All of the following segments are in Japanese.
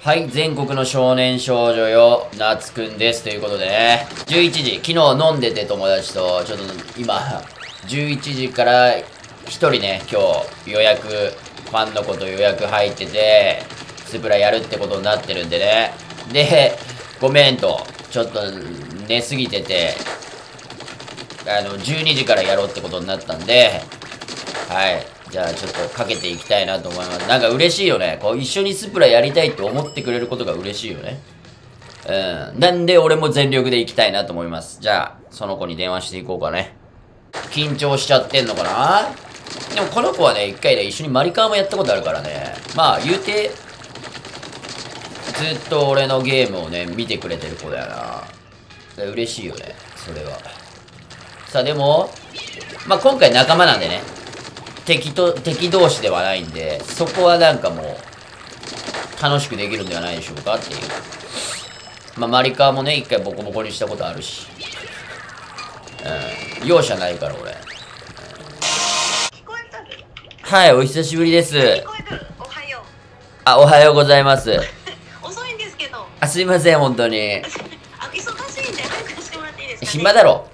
はい、全国の少年少女よ、なつくんです。ということでね、11時、昨日飲んでて友達と、ちょっと今、11時から1人ね、今日予約、ファンの子と予約入ってて、スプラやるってことになってるんでね。で、ごめんと、ちょっと寝すぎてて、12時からやろうってことになったんで、はい。じゃあちょっとかけていきたいなと思います。なんか嬉しいよね。こう一緒にスプラやりたいって思ってくれることが嬉しいよね。なんで俺も全力で行きたいなと思います。じゃあ、その子に電話していこうかね。緊張しちゃってんのかな。でもこの子はね、一回ね、一緒にマリカーもやったことあるからね。まあ、言うて、ずっと俺のゲームをね、見てくれてる子だよな。嬉しいよね、それは。さあ、でも、まあ今回仲間なんでね。敵同士ではないんで、そこはなんかもう、楽しくできるんではないでしょうかっていう。まあ、マリカーもね、一回ボコボコにしたことあるし。容赦ないから、俺。 聞こえたる？ はい、お久しぶりです。 聞こえてる？おはよう。 あ、おはようございます。 遅いんですけど。 あ、すいません、本当に。 忙しいんで早くしてもらっていいですかね？ 暇だろ。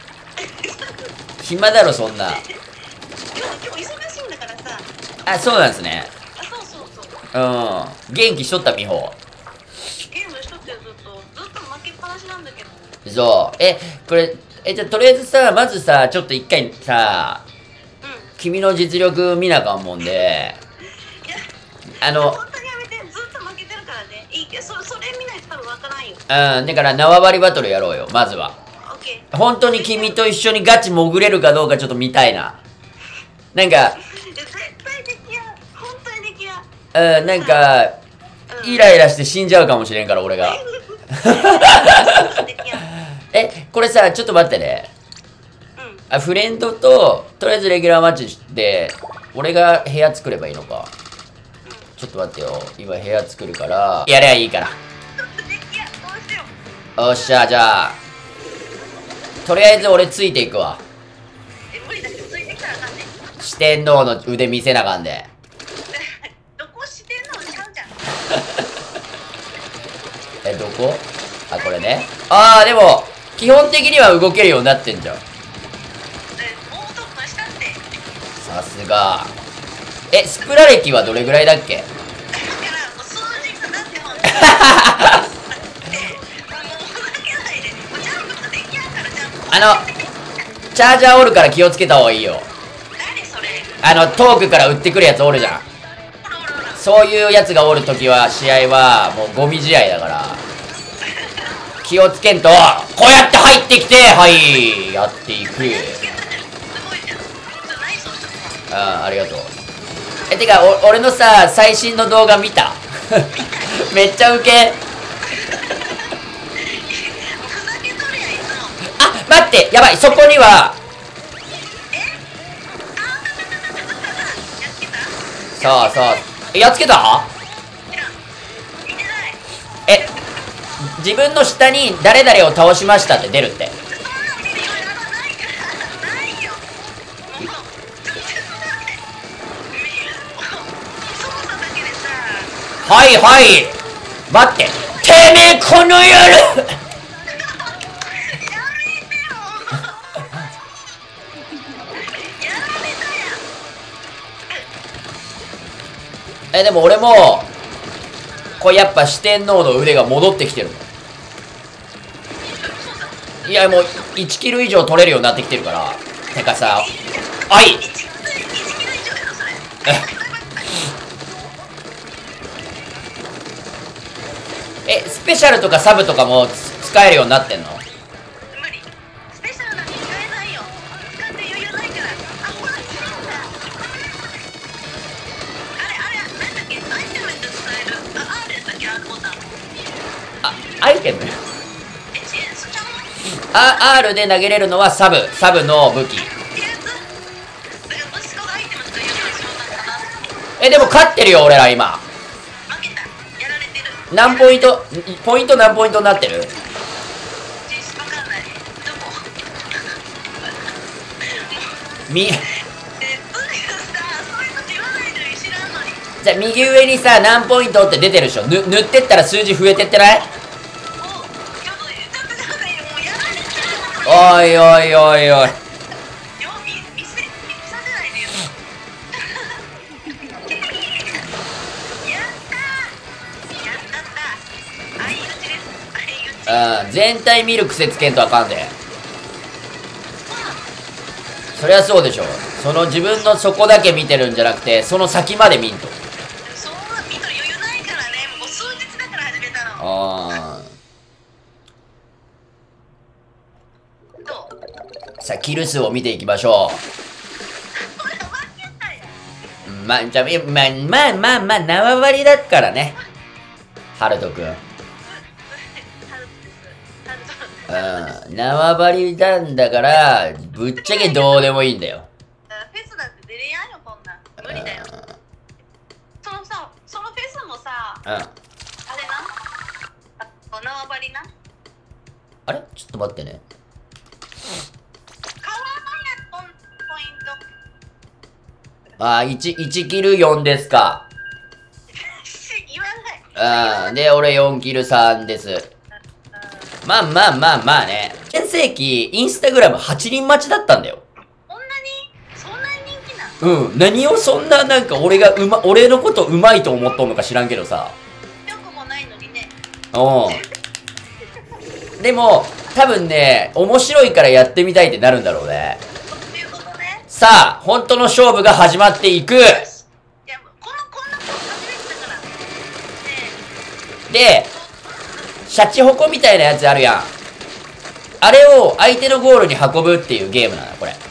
暇だろ、そんな。 今日忙しいんだからさ。 あ、そうなんですね。 あ、そうそうそう。 元気しとった、美穂。 ゲームしとってずっと負けっぱなしなんだけど。 そう。これ、じゃあとりあえずさ、まずさ、ちょっと一回さ、君の実力見なあかんもんで、 いや、本当にやめて、ずっと負けてるからね。いいけど、それ見ないと多分わからんよ。 だから縄張りバトルやろうよ、まずは。 オッケー。 本当に君と一緒にガチ潜れるかどうかちょっと見たいな。なんか、 絶対できや。本当にできや。 なんか、イライラして死んじゃうかもしれんから、俺が。これさ、ちょっと待ってね。フレンドと、とりあえずレギュラーマッチして、俺が部屋作ればいいのか。ちょっと待ってよ。今部屋作るから、やりゃいいから。よっしゃ、じゃあ、とりあえず俺ついていくわ。 無理だけど、ついてきたらあかんね。 四天王の腕見せなあかんで。 どこしてんの？ちゃうじゃん。 どこ？あ、これね。あー、でも、基本的には動けるようになってんじゃん。 もうちょっとしたって。 さすが。スプラ歴はどれぐらいだっけ？ だからもう数日だってもん。 チャージャーおるから気をつけた方がいいよ。 何それ？ 遠くから撃ってくるやつおるじゃん。そういうやつがおるときは、試合はもうゴミ試合だから。気をつけんと、こうやって入ってきて、はい、やっていく。ありがとう。てか、俺のさ、最新の動画見た？めっちゃウケ。あ、待って、やばい、そこには、そうそう。やっつけた？自分の下に誰々を倒しましたって出るって。はいはい。待って。てめえこの夜でも俺も、これやっぱ四天王の腕が戻ってきてるの。いやもう1キル以上取れるようになってきてるから。てかさ、はい。スペシャルとかサブとかも使えるようになってんの？ 無理。スペシャルなんて使えないよ。使って余裕ないから。あ、ほら、違うんだ。なんだっけ？アイテムって使える。R だっけ？ R ボタン。 アイテム？R で投げれるのはサブの武器。でも勝ってるよ俺ら今。何ポイント何ポイントになってる？ じゃあ右上にさ何ポイントって出てるでしょ。塗ってったら数字増えてってない？おいおいおいおい。全体見る癖つけんとあかんで。そりゃそうでしょ。その自分の底だけ見てるんじゃなくて、その先まで見んと。 そう見とる余裕ないからね。もう数日だから始めたの。どう？ さあキル数を見ていきましょう。まあじゃあまあ縄張りだからね、ハルトくん。縄張りなんだから、ぶっちゃけどうでもいいんだよ。 フェスだって出れやんよ、こんなん。無理だよ。そのフェスもさ、あれな、縄張りな。 あれちょっと待ってね。 変わらないやん、ポイント。 1キル4ですか。 言わない。 で、俺4キル3です。まあね。全盛期、インスタグラム8人待ちだったんだよ。 そんなに人気なの？何をそんななんか俺のことうまいと思っとんのか知らんけどさ。 よくもないのにね。 でも、多分ね、面白いからやってみたいってなるんだろうね。 そういうことね。 さあ、本当の勝負が始まっていく。 いや、こんなこと初めてだから。 で、シャチホコみたいなやつあるやん。あれを相手のゴールに運ぶっていうゲームなの、これ。 はい。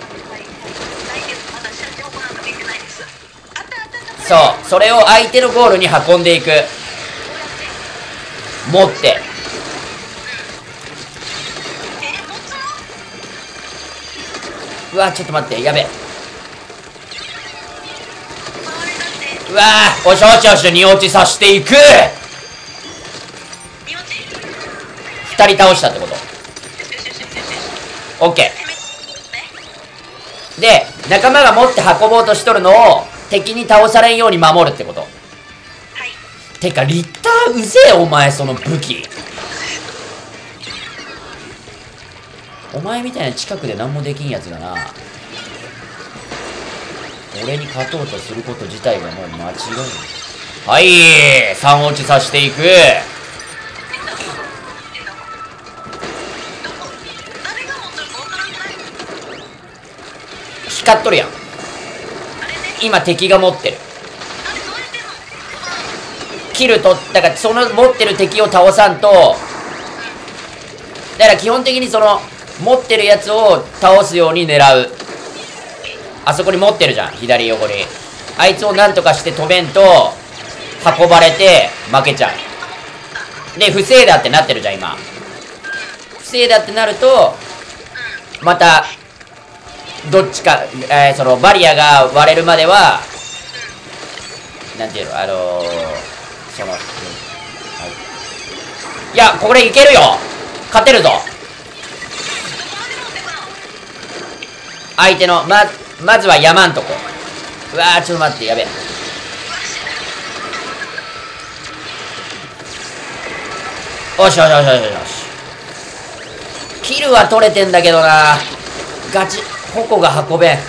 まだシャチホコなんか見てないです。 そう、それを相手のゴールに運んでいく。持って。うわ、ちょっと待って、やべ。うわー、おしおしおし、2落ちさせていく。2人倒したってこと。オッケー。で、仲間が持って運ぼうとしとるのを敵に倒されんように守るってこと。てか、リッターうぜえ、お前、その武器。お前みたいな近くで何もできんやつだな。俺に勝とうとすること自体がもう間違い。はい、3落ちさせていく。光っとるやん。今敵が持ってる。キルと、だからその持ってる敵を倒さんと、だから基本的にその持ってるやつを倒すように狙う。あそこに持ってるじゃん、左横に。あいつをなんとかして止めんと運ばれて負けちゃう。で、不正だってなってるじゃん、今。不正だってなるとまたどっちか、そのバリアが割れるまではなんていうの、その、いや、これいけるよ。勝てるぞ。相手のまずは山んとこ。うわー、ちょっと待って、やべえ。よしよしよしよしよし。キルは取れてんだけどな。ガチ矛が運べん。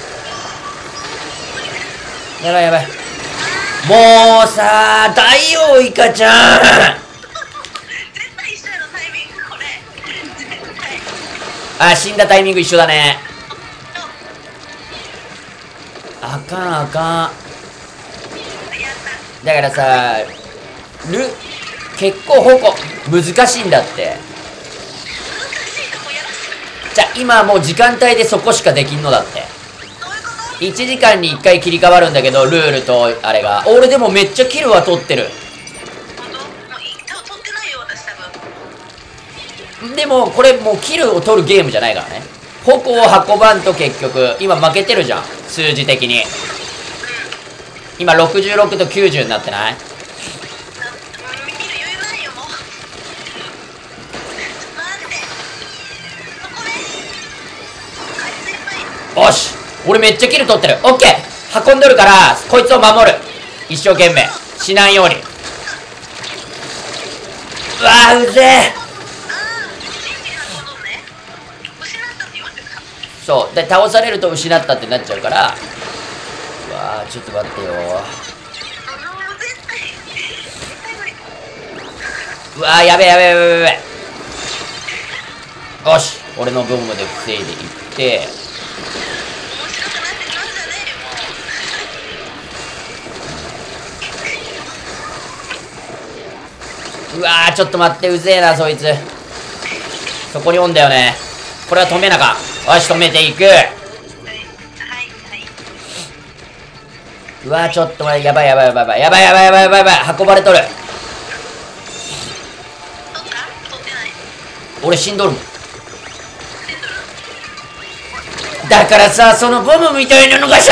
やばいやばい。もうさー、ダイオウイカちゃん。 絶対一緒やろ、タイミングこれ。絶対。あ、死んだタイミング一緒だね。あかんあかん。だからさ、結構矛難しいんだって。じゃあ今もう時間帯でそこしかできんのだって。1時間に1回切り替わるんだけど、ルールとあれが。俺でもめっちゃキルは取ってる。でもこれもうキルを取るゲームじゃないからね。矛を運ばんと結局今負けてるじゃん、数字的に。今66と90になってない？よし、俺めっちゃキル取ってる。オッケー、運んどるからこいつを守る。 一生懸命死なんように。うわー、うぜえ。そうで、倒されると失ったってなっちゃうから。うわー、ちょっと待ってよ。うわー、やべえやべえやべえやべえ。よし、俺のボムで防いでいって、うわー、ちょっと待って、うぜえなそいつ。そこにおんだよね。これは止めなか。よし、止めていく。うわー、ちょっと待って、やばいやばいやばいやばいやばいやばいやばいやばい、運ばれとる。俺死んどるもん。だからさ、そのボムみたいなのがさ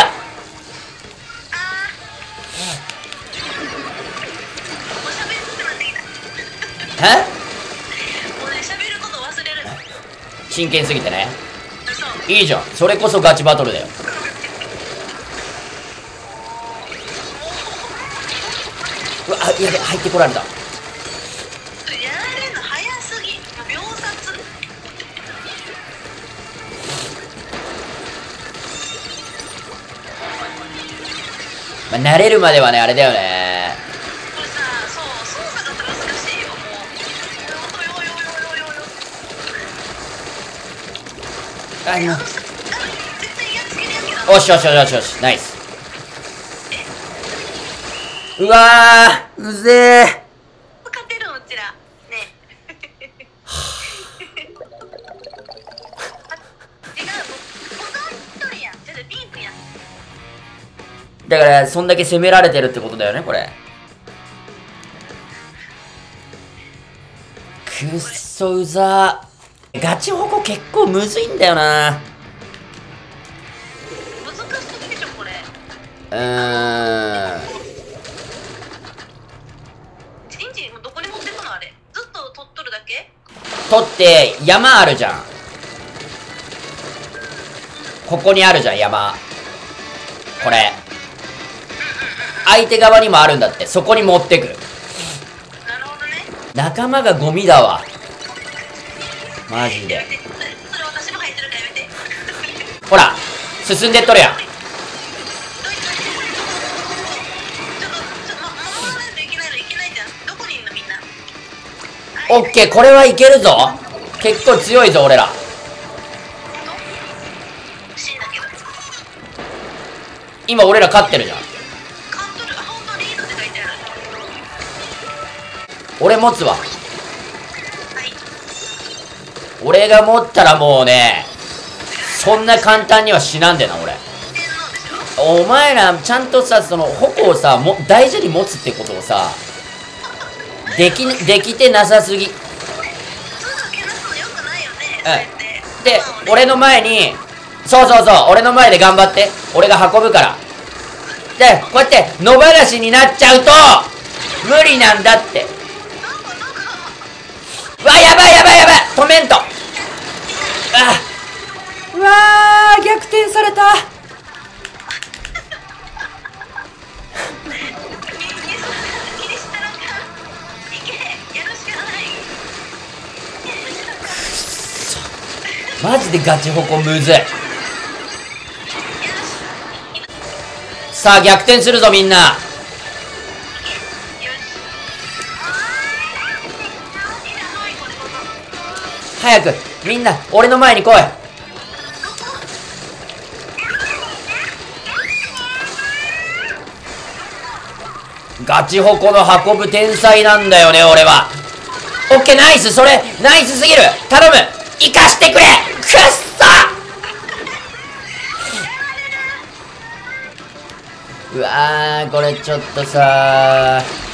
真剣すぎてね。いいじゃん、それこそガチバトルだよ。うわ、やべ、入ってこられた。まあ、慣れるまではね、あれだよね。よしよしよしよし、ナイス。うわー、うぜえ。 勝てるうちらね。違う、僕は一人やん。じゃあピンクやん。 だからそんだけ攻められてるってことだよね、これ。くっそうざー。ガチホコ結構むずいんだよな。 難しすぎでしょこれ。チンチンどこに持ってくのあれ。ずっと取っとるだけ？ 取って山あるじゃん。ここにあるじゃん、山。これ相手側にもあるんだって。そこに持ってく。 なるほどね。 仲間がゴミだわマジで。 それ私も入ってるからやめて。 ほら進んでっとるやん。 ちょっと守らないといけないのいけないじゃん。どこにいんのみんな。 オッケー、これはいけるぞ。結構強いぞ俺ら。 死んだけど。 今俺ら勝ってるじゃん。 勝っとる。あ、本当リードって書いてある。 俺持つわ。 はい。 俺が持ったらもうね、そんな簡単には死なんでな俺。お前らちゃんとさ、その矛をさ、大事に持つってことをさ、できてなさすぎ。で、俺の前に、そうそうそう、俺の前で頑張って。俺が運ぶから。で、こうやって野放しになっちゃうと無理なんだって。うわ、やばいやばいやばい、止めんと。うわー、逆転された。マジでガチホコむずい。さあ逆転するぞみんな。早くみんな俺の前に来い。ガチホコの運ぶ天才なんだよね俺は。オッケー、ナイス。それナイスすぎる。頼む、生かしてくれ。くっそ。うわー、これちょっとさー、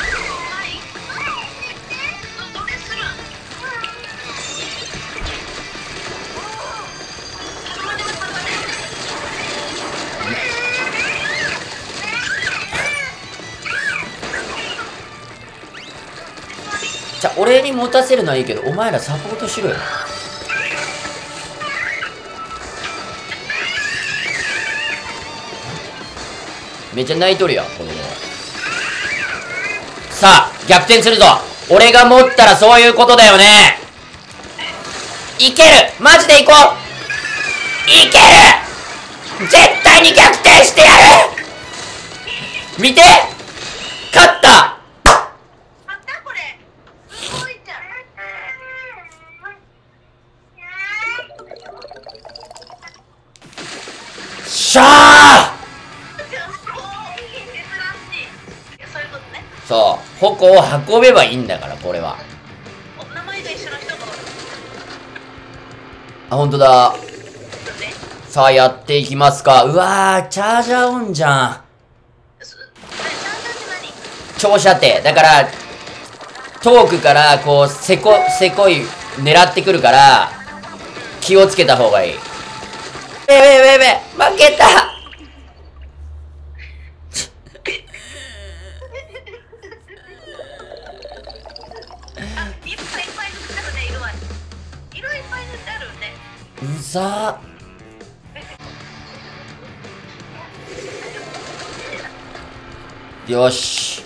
じゃあ俺に持たせるのはいいけど、お前らサポートしろよ。 めっちゃ泣いとるやん、子供。さあ、逆転するぞ。俺が持ったらそういうことだよね。いける、マジで行こう。いける、絶対に逆転してやる。見て、勝った。 あったこれ。すごいじゃん。 しゃー。 そういうことね。 そう、矛を運べばいいんだから、これは。 お名前が一緒の人がおる。 あ、ほんとだ。 そうね。 さあ、やっていきますか。うわー、チャージャーオンじゃん。長射程。だから、遠くから、こう、せこい、狙ってくるから、気をつけた方がいい。負けた。うざー。よし。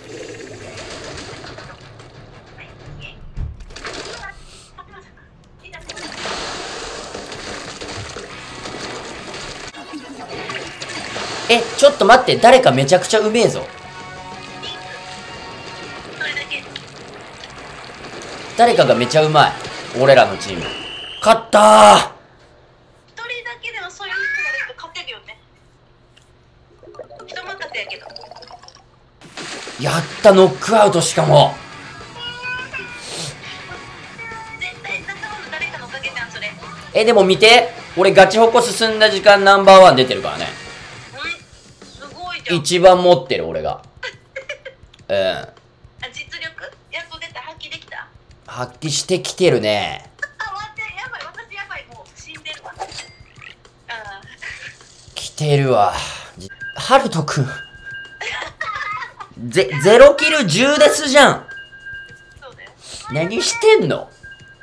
え、ちょっと待って、誰かめちゃくちゃうめえぞ。誰かがめちゃうまい。俺らのチーム。勝ったー。 一人だけでもそういう人がいると勝てるよね。人任せやけど。 やった、ノックアウトしかも。 絶対仲間の誰かのおかげじゃん、それ。 え、でも見て。俺ガチホコ進んだ時間ナンバーワン出てるからね。 すごいじゃん。 一番持ってる俺が。うん。 あ、実力やっと出た、発揮できた。 発揮してきてるね。 あ、待って、やばい、私やばい、もう死んでるわ。あ来てるわ。ハルトくん。0キル10デスじゃん。 ー、そうだよ。 何してんの。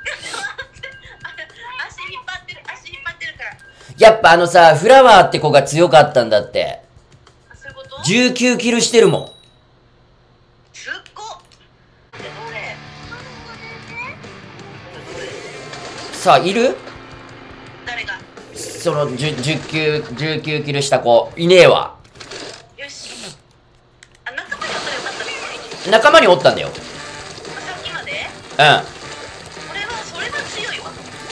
足引っ張ってるから。 やっぱあのさ、フラワーって子が強かったんだって。 あ、そういうこと？ 19キルしてるもん。 すっごっ。どれ？ さあ、いる？ 誰が？ その19キルした子。いねえわ。 よし。あ、仲間におったらよかったね。 仲間におったんだよ。 さっきまで？ うそれは強いわ。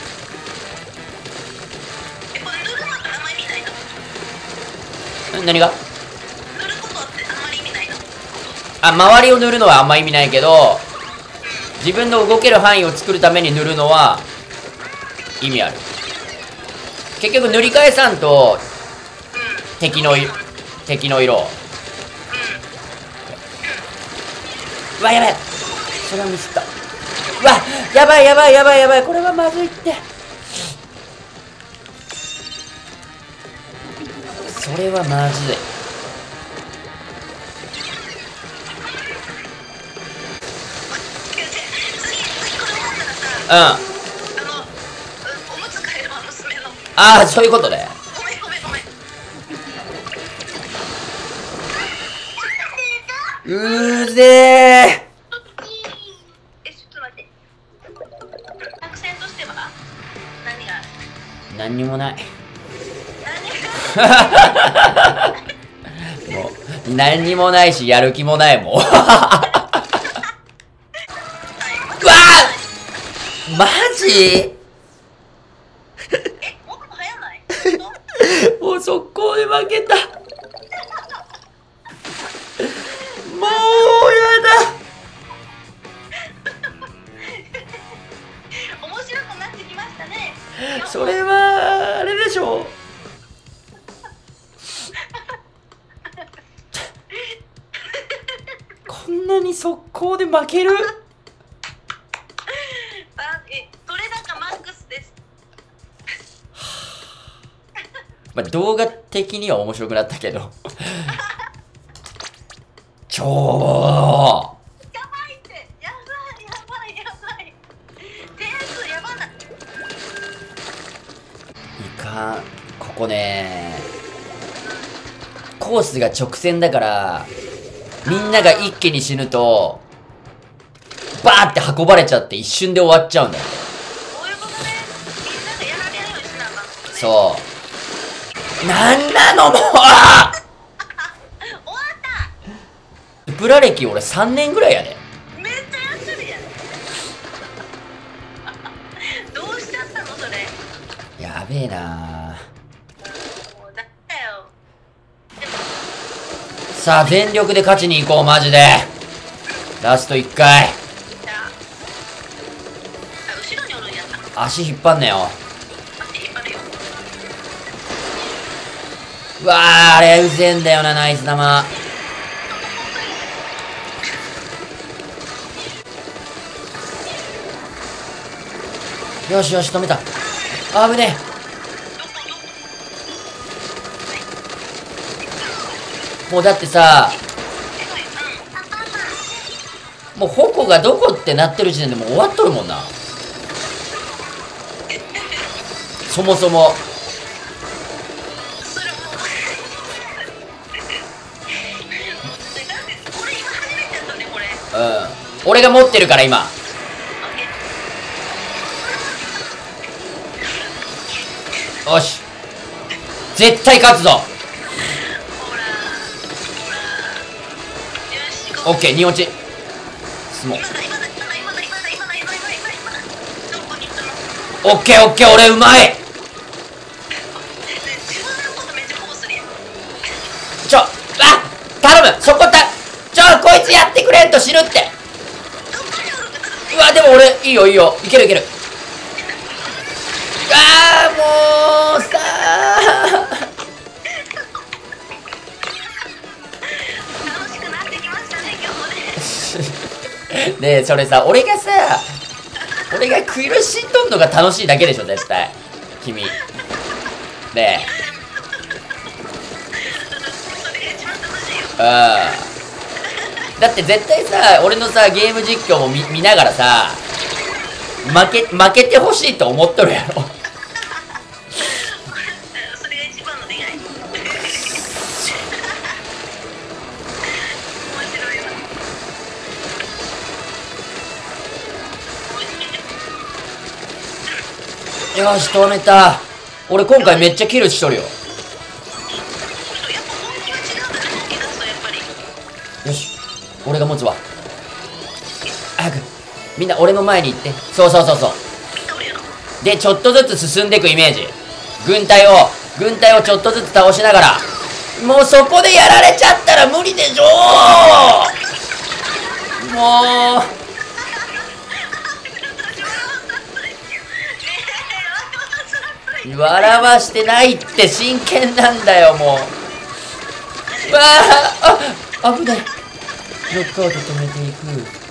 これ塗るのってあんまり意味ないの？ ん。何が？ 塗ることってあんまり意味ないの？ あ、周りを塗るのはあんま意味ないけど、自分の動ける範囲を作るために塗るのは、意味ある。結局塗り替えさんと、敵の色。うわ、やばい。それはミスった。うわ、やばい。これはまずいって。それはまずい。うん。 おむつ替えるわ、娘の。 ああ、そういうことね。 ごめん。 うーぜー。 ちょっと待って。作戦としては何が？ 何にもない。もう、何にもないし、やる気もないもん。うわー、マジ？ もっと早ない？ もう速攻で負けた。もうやだ。 面白くなってきましたね。 それはあれでしょ。こんなに速攻で負ける？ 取れ高マックスです。 まあ、動画的には面白くなったけど。ちょやばいって、やばい。点数やばない。 いかん。ここね、コーススが直線だから、みんなが一気に死ぬと、バーって運ばれちゃって一瞬で終わっちゃうんだよ。 そういうことね。みんなでやられるようにしなあかんのね。 そう。なんなのもう終わった。 プラ歴俺3年ぐらいやで。 めっちゃやってるやん。どうしちゃったのそれ。 やべえなもうだよ。 さあ、全力で勝ちに行こう、マジで。ラスト1回。 じゃあ後ろにおるんやった。 足引っ張んなよ。 足引っ張るよ。 うわー、あれうぜえんだよな、ナイス玉。よしよし、止めた。あぶねえ。もうだってさ、もう矛がどこってなってる時点でもう終わっとるもんな。そもそも。 それもうこれ今初めてやったねこれ。 うん。俺が持ってるから今。よし。絶対勝つぞ。 ほらほら。よし行こう。 オッケー、2落ち。進もう。 今だどこに行ったの。 オッケーオッケー、俺うまい。 自分のことめっちゃこぼするやん。 頼む、そここいつやってくれんと死ぬって。うわ、でも俺いいよいいよ、いけるいける。もうさ楽しくなってきましたね今日もね。 ねえ、それさ、俺が苦しんどんのが楽しいだけでしょ、絶対。君。ねえ。 それが一番楽しいよ。 だって絶対さ、俺のさ、ゲーム実況も見ながらさ、負けてほしいと思っとるやろ。 それが一番の願い。面白いわ。 よし、止めた。俺今回めっちゃキルしとるよ。 やっぱ本気は違うんだね、本気出すとやっぱり。 よし、俺が持つわ。早く、みんな俺の前に行って。そうそうそうそう。 みんな俺やろ。 で、ちょっとずつ進んでいくイメージ。軍隊をちょっとずつ倒しながら。もうそこでやられちゃったら無理でしょう。もう。笑わしてないって真剣なんだよ、もう。うわあ、危ない。ロックアウト止めていく。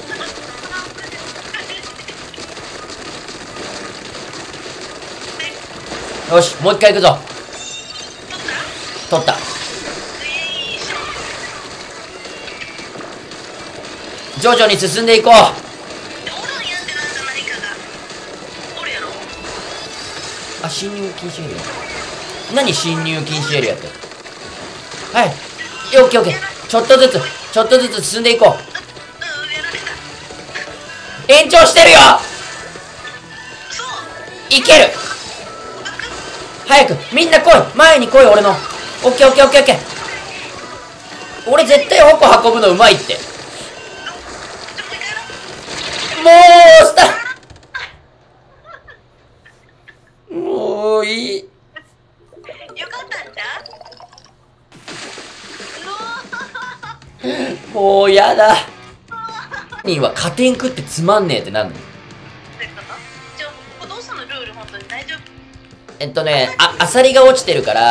よし、もう一回行くぞ。取った。徐々に進んでいこう。 おるんやってなんか何かが。おるやろ。 あ、侵入禁止エリア。何侵入禁止エリアって。はい。オッケーオッケー。ちょっとずつ進んでいこう。 やられた。 延長してるよ。 そう。 いける。早く、みんな来い。前に来い、俺の。オッケーオッケーオッケーオッケー。俺絶対矛運ぶのうまいって。もう、もういい。 よかったんちゃう。 もうやだ。には加点食ってつまんねえってなんの。 じゃあここどうしたのルール本当に大丈夫。 アサリが落ちてるから、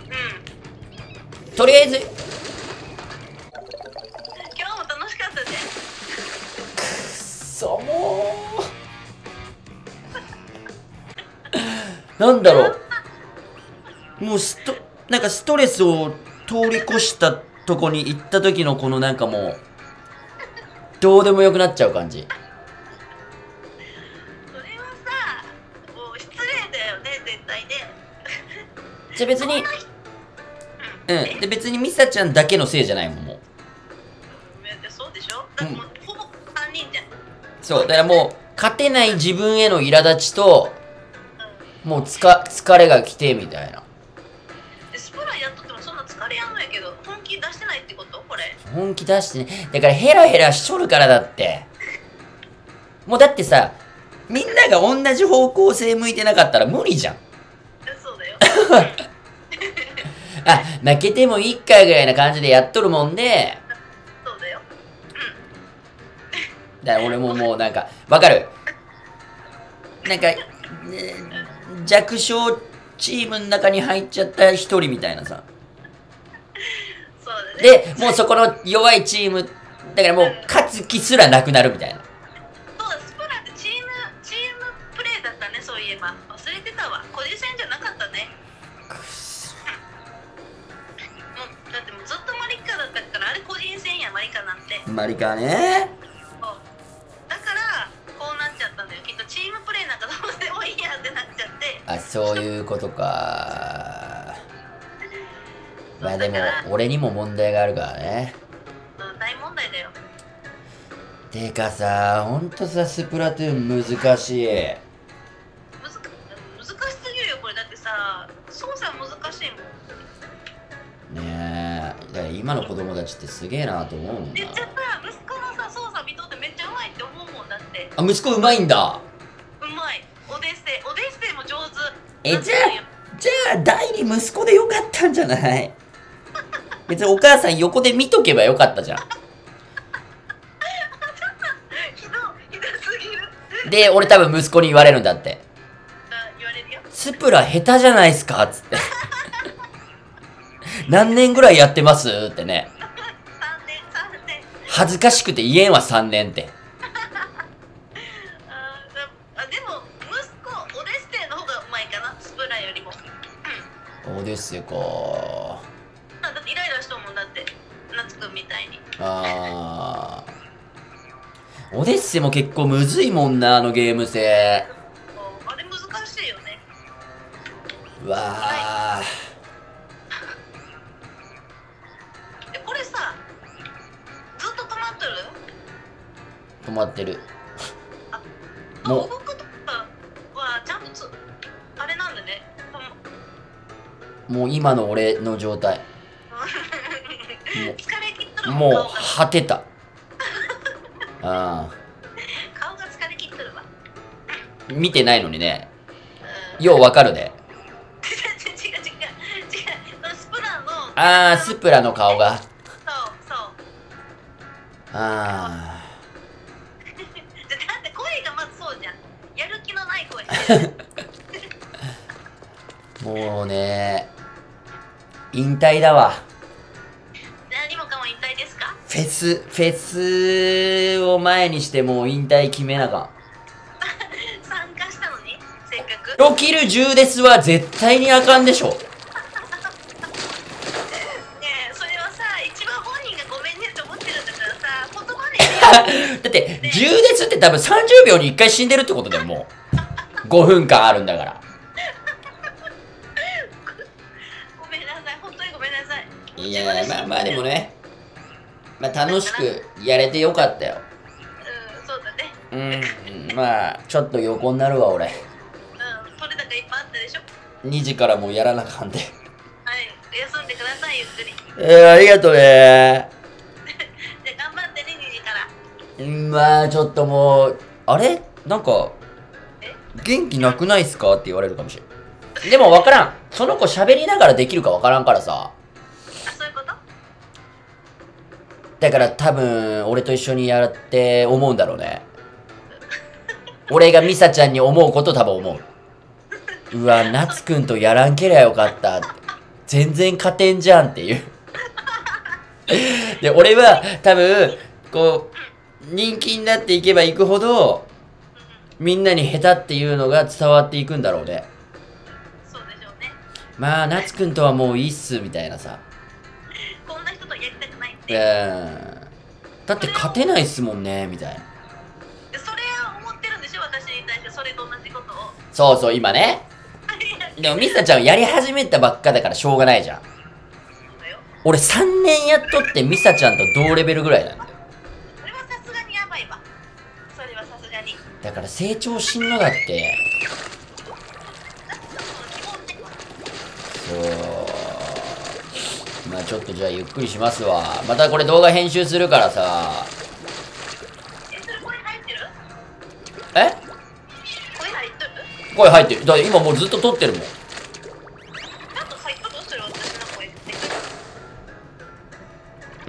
とりあえず、 今日も楽しかったで。 もうなんだろう、もうなんかストレスを通り越したとこに行った時のこのなんかもうどうでもよくなっちゃう感じ。 それはさ、もう失礼だよね絶対ね。 じゃあ別にうん。で、別にミサちゃんだけのせいじゃないもん、もう。 そうでしょ。だってもうほぼ3人じゃん。 そう。だからもう、勝てない自分への苛立ちと、もう疲れが来て、みたいな。 スプラやっとってもそんな疲れやんのやけど、本気出してないってことこれ。 本気出してね。だからヘラヘラしとるからだって。もうだってさ、みんなが同じ方向性向いてなかったら無理じゃん。 そうだよ。 あ、負けてもいいかぐらいな感じでやっとるもんで、 そうだよ。 だから俺ももうなんか、わかるなんか、弱小チームの中に入っちゃった一人みたいなさ。 そうだね。 で、もうそこの弱いチーム、だからもう勝つ気すらなくなるみたいな。 そうだ、スプラってチームプレーだったね、そういえば。忘れてたわ。個人戦じゃなかったね。もうだってもうずっとマリカだったから、あれ個人戦や、マリカなんて。 マリカね。 そうだからこうなっちゃったんだよ。きっとチームプレーなんかどうでもいいやってなっちゃって。 あ、そういうことか。まあでもだから、 俺にも問題があるからね。 大問題だよ。 てかさ、ほんとさ、スプラトゥーン難しい。 難しすぎるよ、これ。だってさ、操作難しいもん。 ねえ。だから今の子供たちってすげえなと思うもんな。 めっちゃさ、息子のさ、操作見とってめっちゃうまいって思うもんだって。 あ、息子うまいんだ。 うまい。オデッセイも上手。 じゃあ、第二息子でよかったんじゃない別にお母さん横で見とけばよかったじゃん。 ひどすぎる。 で、俺多分息子に言われるんだって。 言われるよ。 スプラ下手じゃないっすかつって。何年ぐらいやってますってね。 3年。 恥ずかしくて言えんわ、3年って。 でも、息子、オデッセイの方がうまいかな、スプラよりも。 そうですよ、 だってイライラしとんもんだって、夏くんみたいに。 あー。オデッセイも結構むずいもんな、あのゲーム性。 あれ難しいよね。 うわー。 これさ、ずっと止まっとる？ 止まってる。 もうも動くとかはちゃんとあれなんだね。 もう今の俺の状態。 疲れ切っとるもう顔が果てた。あ顔が疲れ切っとるわ。 ー。見てないのにね。ようわかるで。 違う。スプラの。 あー、スプラの顔が。 そう。 あだって声がまずそうじゃん。やる気のない声してる。 ー。もうね、引退だわ。 何もかも引退ですか？ フェスを前にしてもう引退決めなあかん。 参加したのにせっかく。 ロキル10ですは絶対にあかんでしょ。 ねえ、それはさ、一番本人がごめんねって思ってるんだからさ、言葉でだって、10ですって多分30秒に1回死んでるってことだよ、もう。5分間あるんだから。 ごめんなさい、本当にごめんなさい。 いや、まあでもね、まあ楽しくやれてよかったよ。 そうだね。 まあ、ちょっと横になるわ、俺。 取れ高いっぱいあったでしょ。 2時からもうやらなあかんで。 はい、休んでください、ゆっくり。 ありがとうね。 じゃあ頑張ってね、2時から。 まあ、ちょっともう、あれなんか、元気なくないっすかって言われるかもしれん。でも分からん。その子喋りながらできるか分からんからさ。 そういうこと？ だから多分、俺と一緒にやって思うんだろうね。俺がミサちゃんに思うこと多分思う。うわ、夏くんとやらんけりゃよかったって。全然勝てんじゃんっていう。で、俺は多分、こう、人気になっていけばいくほど、みんなに下手っていうのが伝わっていくんだろうね。 そうでしょうね。 まあ、夏くんとはもういいっす、みたいなさ。 こんな人とやりたくないって。 だって勝てないっすもんね、みたいな。 それは思ってるんでしょ、私に対してそれと同じことを。 そうそう、今ね。でもミサちゃんはやり始めたばっかだからしょうがないじゃん。 そうだ俺3年やっとってミサちゃんと同レベルぐらいなんだよ。 それはさすがにやばいわ。それはさすがに。 だから成長しんのだって。そう。まあちょっとじゃあゆっくりしますわ。またこれ動画編集するからさ。 それ声入ってる？ え？ 声入っとる？ 声入ってる。だから今もうずっと撮ってるもん。 ちゃんと入っとる？それ私の声って。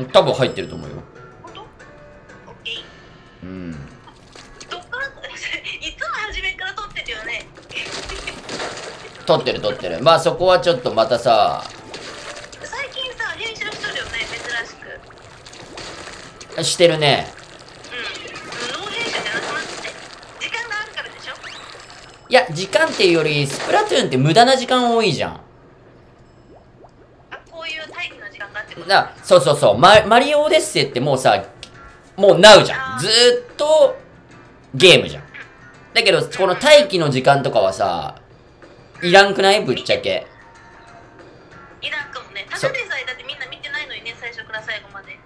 多分入ってると思うよ。 ほんと？オッケー。 うん。 どっからいつも初めから撮ってるよね。 撮ってる撮ってる。まあそこはちょっとまたさ。 最近さ、編集しとるよね、珍しく。 してるね。 うん。ノー編集じゃなくなって。時間があるからでしょ？ いや、時間っていうより、スプラトゥーンって無駄な時間多いじゃん。 あ、こういう待機の時間があってこと？ そうそうそう。マリオオデッセイってもうさ、もうナウじゃん。ずーっとゲームじゃん。だけど、この待機の時間とかはさ、いらんくないぶっちゃけ。 いらんかもね。ただでさえだってみんな見てないのにね、最初から最後まで。 うん。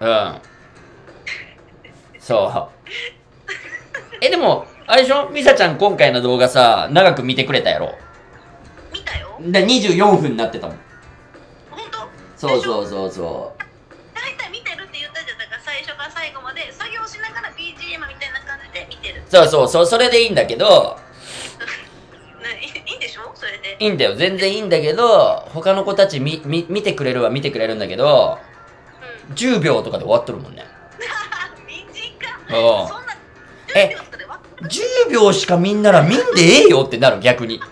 そう。でも、あれでしょミサちゃん今回の動画さ、長く見てくれたやろ。 見たよ。 で、24分になってたもん。 ほんと？ そうそうそうそ大体見てるって言ったじゃん。だから最初から最後まで作業しながら BGM みたいな感じで見てる。 う。そうそうそう、それでいいんだけど、 いいんでしょそれで。 いいんだよ。全然いいんだけど、他の子たち見てくれるは見てくれるんだけど、 うん。 10秒とかで終わっとるもんね。 短っ。 うんそんな10秒とかでわ 10秒しか見んなら見んでええよってなる、逆に。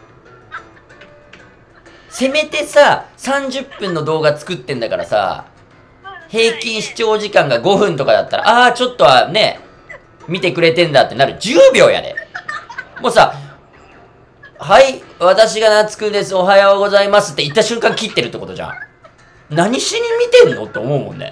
せめてさ、30分の動画作ってんだからさ、平均視聴時間が5分とかだったら、あーちょっとはね、見てくれてんだってなる。10秒やで。もうさ、はい、私が夏くんです。おはようございますって言った瞬間切ってるってことじゃん。何しに見てんのって思うもんね。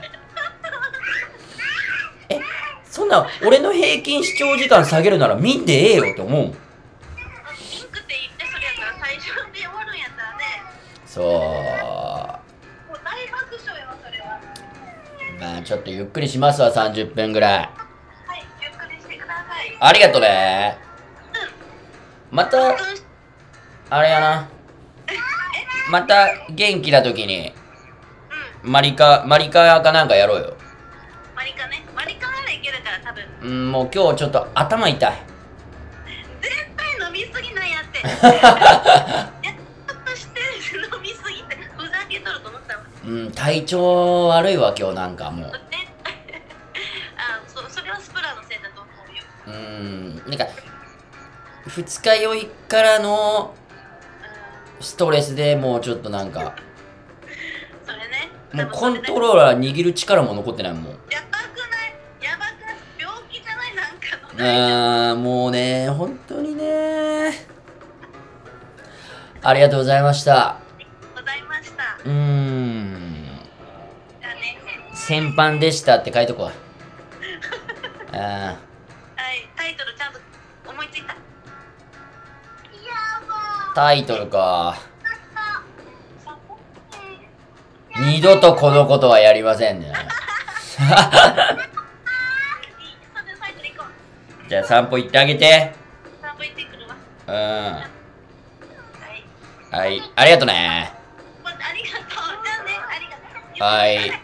そんな、俺の平均視聴時間下げるなら見んでええよって思うもん。 ピンクって言ってそれやったら最初で終わるんやったらね。 そう。 もう大爆笑よ、それは。 まあちょっとゆっくりしますわ、30分ぐらい。 はい、ゆっくりしてください。 ありがとね。また、あれやな。また元気な時に、マリカかなんかやろうよ。 マリカね。マリカならいけるから多分。 もう今日ちょっと頭痛い。 絶対飲みすぎないやって。やっとして飲みすぎてふざけとると思ったわ。 体調悪いわ今日なんかもう。 それはスプラのせいだと思うよ。 なんか、二日酔いからのストレスでもうちょっとなんか、 それね。 もうコントローラー握る力も残ってないもん。 やばくない？やばくない？病気じゃない？なんかの。 もうね、本当にね。ありがとうございました。 ございました。じゃあね。 先般でしたって書いとこう。 はい、タイトルちゃんと思いついた。 タイトルか。二度とこのことはやりませんね。じゃあ散歩行ってあげて。 散歩行ってくるわ。 はい、ありがとね。 ありがとう。じゃあね、ありがとう。 はい。